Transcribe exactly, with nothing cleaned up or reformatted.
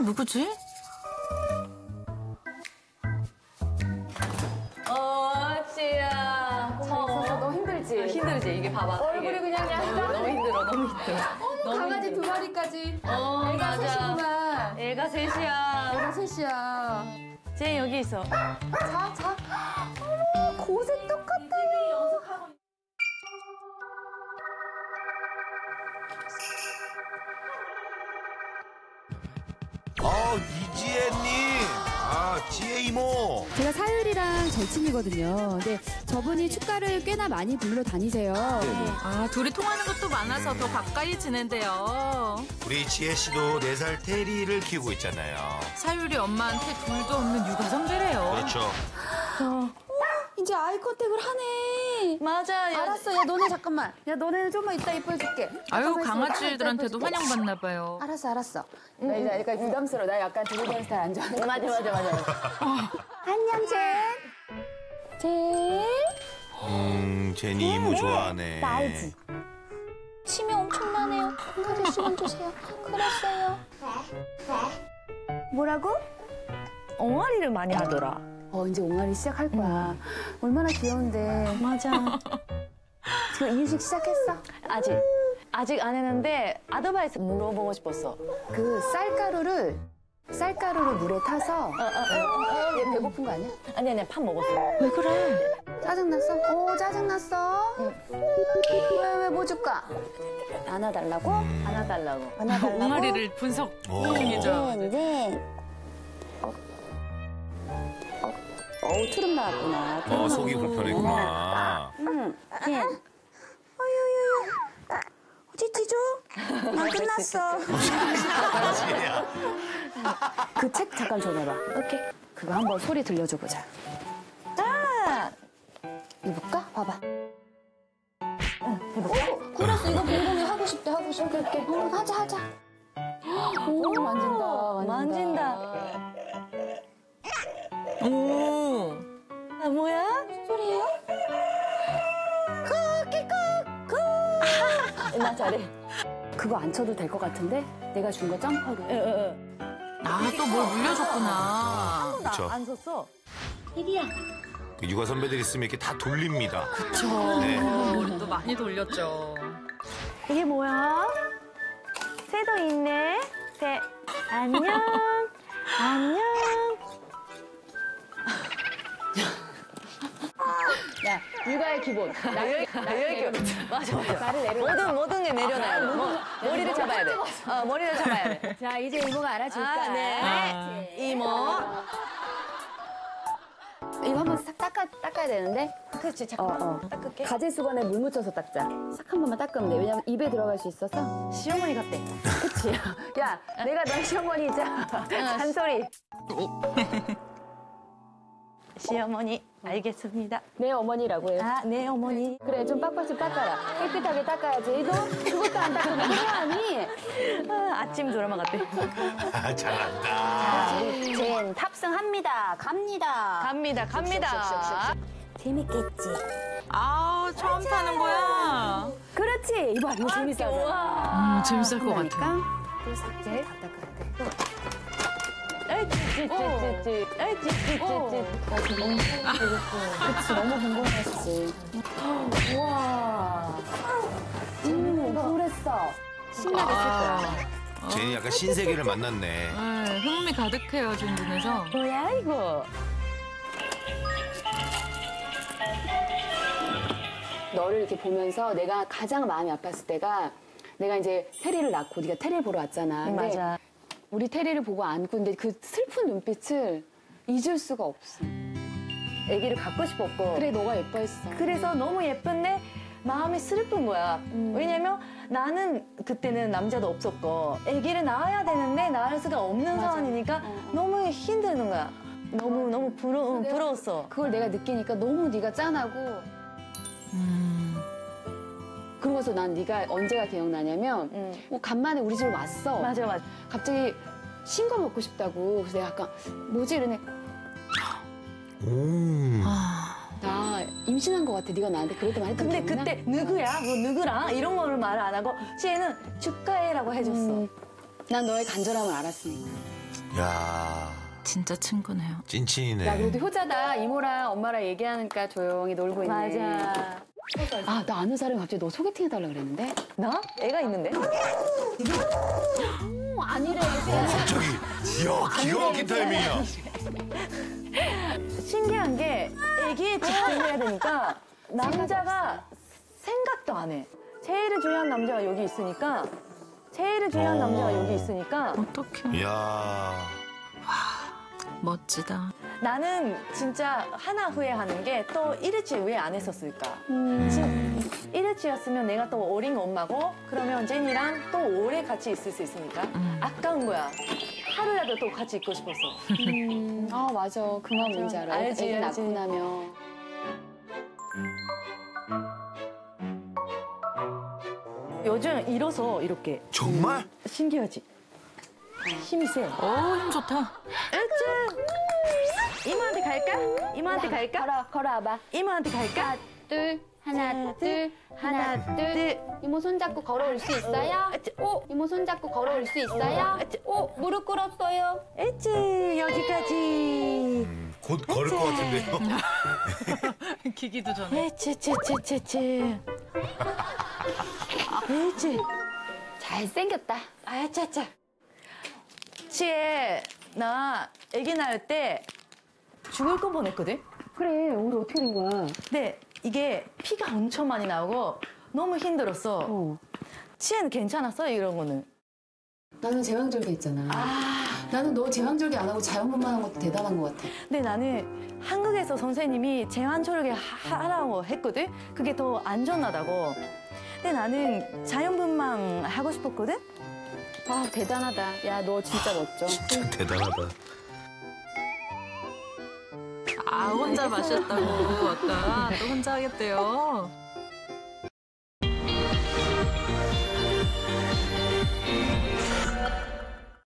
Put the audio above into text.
누구지? 어, 지야. 고마워. 너무 힘들지? 힘들지, 이게 봐봐. 얼굴이 이게. 그냥 약간. 너무 힘들어, 너무 힘들어. 너무 강아지 힘들어. 두 마리까지. 어, 애가 맞아. 셋이구만. 애가 셋이야. 애가 셋이야. 쟤 여기 있어. 자, 자. 어머, 고색 똑같다. 아, 이지혜님. 아, 지혜 이모. 제가 사유리랑 절친이거든요. 근데 저분이 축가를 꽤나 많이 불러 다니세요. 아, 둘이 통하는 것도 많아서 더 가까이 지낸대요. 우리 지혜 씨도 네 살 테리를 키우고 있잖아요. 사유리 엄마한테 둘도 없는 육아 선배래요. 그렇죠. 이제 아이 컨택을 하네. 맞아. 야, 알았어. 야, 너네 잠깐만. 야, 너네는 좀만 이따 이뻐해줄게. 아유, 잠깐만 있어. 강아지들한테도 이따 이뻐해줄게. 환영받나 봐요. 알았어, 알았어. 나 이제 약간 부담스러워. 나 약간 드리는 스타일 안 좋아하는 맞아, 맞아, 맞아. 안녕, 젠. 젠. 음, 제니 이모 좋아하네. 나 알지? 침이 엄청나네요. 강아지 시간 주세요. 그랬어요. 뭐라고? 엉아리를 많이 하더라. 어, 이제 옹알이 시작할 거야. 얼마나 귀여운데. 맞아. 지금 이유식 시작했어? 아직. 아직 안 했는데 아드바이스 물어보고 싶었어. 그 쌀가루를, 쌀가루를 물에 타서. 어, 어, 어, 어. 얘 배고픈 거 아니야? 아니, 아니, 밥 먹었어. 왜 그래? 짜증났어? 오, 짜증났어? 왜, 왜, 뭐 줄까? 안아달라고? 안아달라고. 안아달라고? 옹알이를 분석 오. 중이죠. 네, 네. 어우, 트름 나왔구나. 어, 속이 불편했구나. 응, 네. 어유유유. 찌찌죠? 나 끝났어. 지혜야. 그 책 잠깐 줘봐봐. 오케이. 그거 한번 소리 들려줘보자. 아! 해볼까? 봐봐. 응, 해볼까? 오, 그랬어. 이거 공공이 하고 싶대, 하고 싶대. 이렇게. 어, 하자, 하자. 오, 만진다, 만진다. 만진다. 오. 아, 뭐야? 소리예요? 나 잘해. 그거 안 쳐도 될 것 같은데? 내가 준 거 점퍼로. 응, 응, 아, 또 뭘 물려줬구나. 응. 그쵸. 나안 썼어. 그 육아 선배들이 있으면 이렇게 다 돌립니다. 그쵸. 네. 우리 또 많이 돌렸죠. 이게 뭐야? 새도 있네. 새. 안녕. 안녕. 야, 육아의 기본. 나, 여기 맞아, 맞아. 말을 내려. 모든 모든 게 내려놔야 돼. 뭐, 머리를 잡아야 돼. 어, 머리를 잡아야 돼. 자, 이제 이모가 알아줄까? 아, 네. 아. 이모. 이거 한번 싹 닦아, 닦아야 되는데? 그렇지, 어, 잠깐만. 어. 닦을게. 가재 수건에 물 묻혀서 닦자. 싹 한 번만 닦으면 돼. 왜냐면 입에 들어갈 수 있어서. 시어머니 같대. 그치? 야, 내가 너 시어머니자. 잔소리. 시어머니, 알겠습니다. 내 어머니라고 해. 아, 네, 어머니. 그래, 좀 빡빡 좀 닦아라. 깨끗하게 닦아야지. 이거 그것도 안 닦으면 뭐하니? 아, 아침 드라마 같대. 아, 잘한다. 우리 젠 탑승합니다. 갑니다. 갑니다, 갑니다. 재밌겠지? 아우, 처음 타는 거야. 그렇지. 이봐, 이거 재밌어. 음, 재밌을 것 같아. 싹제 다 닦아야 돼. 에이, 찌찌찌찌. 에이, 찌찌찌찌. 그치, 너무 궁금했지. 우와. 음, 그랬어. 신나게 쓸 거야. 제니 약간 신세계를 만났네. 네, 흥미 가득해요, 제 눈에서. 뭐야, 이거? 너를 이렇게 보면서 내가 가장 마음이 아팠을 때가 내가 이제 테리를 낳고 네가 테리를 보러 왔잖아. 근데 맞아. 우리 테리를 보고 안고 근데 그 슬픈 눈빛을 잊을 수가 없어. 애기를 갖고 싶었고. 그래, 너가 예뻐했어. 그래서 너무 예쁜데 마음이 슬픈 거야. 왜냐면 나는 그때는 남자도 없었고 아기를 낳아야 되는데 낳을 수가 없는 맞아. 상황이니까 어, 어. 너무 힘드는 거야. 너무 너무 부러, 내가 부러웠어. 그걸 내가 느끼니까 너무 네가 짠하고 음. 그러고서 난 네가 언제가 기억나냐면 응. 어, 간만에 우리 집을 왔어. 맞아, 맞아. 갑자기 신거 먹고 싶다고. 그래서 내가 약간 뭐지 이러네. 오. 나 임신한 것 같아. 네가 나한테 그랬던 말 했던 근데 기억나? 그때 누구야? 뭐 누구랑? 이런 거를 말 안 하고 쟤는 축하해라고 해줬어. 음, 난 너의 간절함을 알았으니까. 야, 진짜 친구네요. 찐친이네. 야, 그래도 효자다. 이모랑 엄마랑 얘기하니까 조용히 놀고 있네. 맞아. 아, 나 아는 사람이 갑자기 너 소개팅 해달라 그랬는데? 나? 애가 있는데? 어, 아니래. 갑자기, 이야, 기가 막힌 타이밍이야. 신기한 게 애기에 집중해야 되니까 남자가 생각도 안 해. 제일 중요한 남자가 여기 있으니까 제일 중요한 어. 남자가 여기 있으니까 어떡해. 이야. 멋지다. 나는 진짜 하나 후회하는 게 또 일일치 왜 안 했었을까? 진- 일일치였으면 내가 또 어린 엄마고 그러면 제니랑 또 오래 같이 있을 수 있으니까 아까운 거야. 하루라도 또 같이 있고 싶었어. 음, 아, 맞아. 그 마음 뭔지 알아. 알지, 애기 알지. 낳고 나면. 요즘 일어서 이렇게 정말? 신기하지? 힘이 세. 오, 힘 좋다. 으쌰! 이모한테 갈까? 이모한테 갈까? 걸어, 걸어와봐. 이모한테 갈까? 둘, 하나, 하나, 둘, 하나, 둘. 이모 손잡고 걸어올 수 있어요? 오, 이모 손잡고 걸어올 수 있어요? 오, 무릎 꿇었어요. 에찌 여기까지. 음, 곧 걸을 것 같은데요. 기기도 전에. 에찌찌찌찌찌. 에찌. 잘생겼다. 아차차. 치에 나 아기 낳을 때 죽을 거 뻔했거든. 그래, 우리 어떻게 된 거야? 근데 이게 피가 엄청 많이 나오고 너무 힘들었어. 어. 치에는 괜찮았어 이런 거는. 나는 제왕절개 있잖아. 나는 너 제왕절개 안 하고 자연분만 한 것도 대단한 것 같아. 근데 나는 한국에서 선생님이 제왕절개 하라고 했거든. 그게 더 안전하다고. 근데 나는 자연분만 하고 싶었거든. 아, 대단하다. 야, 너 진짜 멋져. 진짜 대단하다. 아, 혼자 마셨다고. 아까 또 혼자 하겠대요.